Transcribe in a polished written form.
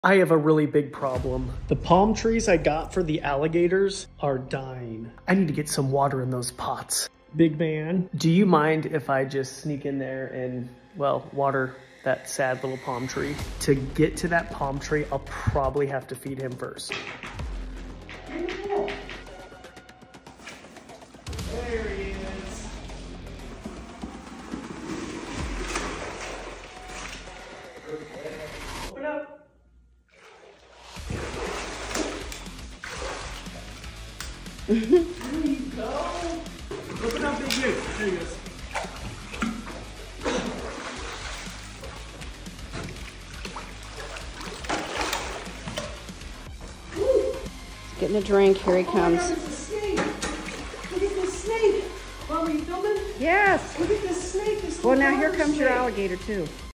I have a really big problem. The palm trees I got for the alligators are dying. I need to get some water in those pots. Big man, do you mind if I just sneak in there and, well, water that sad little palm tree? To get to that palm tree, I'll probably have to feed him first. There he is. Open up. There you go. Open up, big dude. There he goes. Getting a drink. Here he comes. Oh my God, it's a snake. Look at this snake. Mom, are you filming? Yes. Look at this snake. Well, now here comes your alligator too.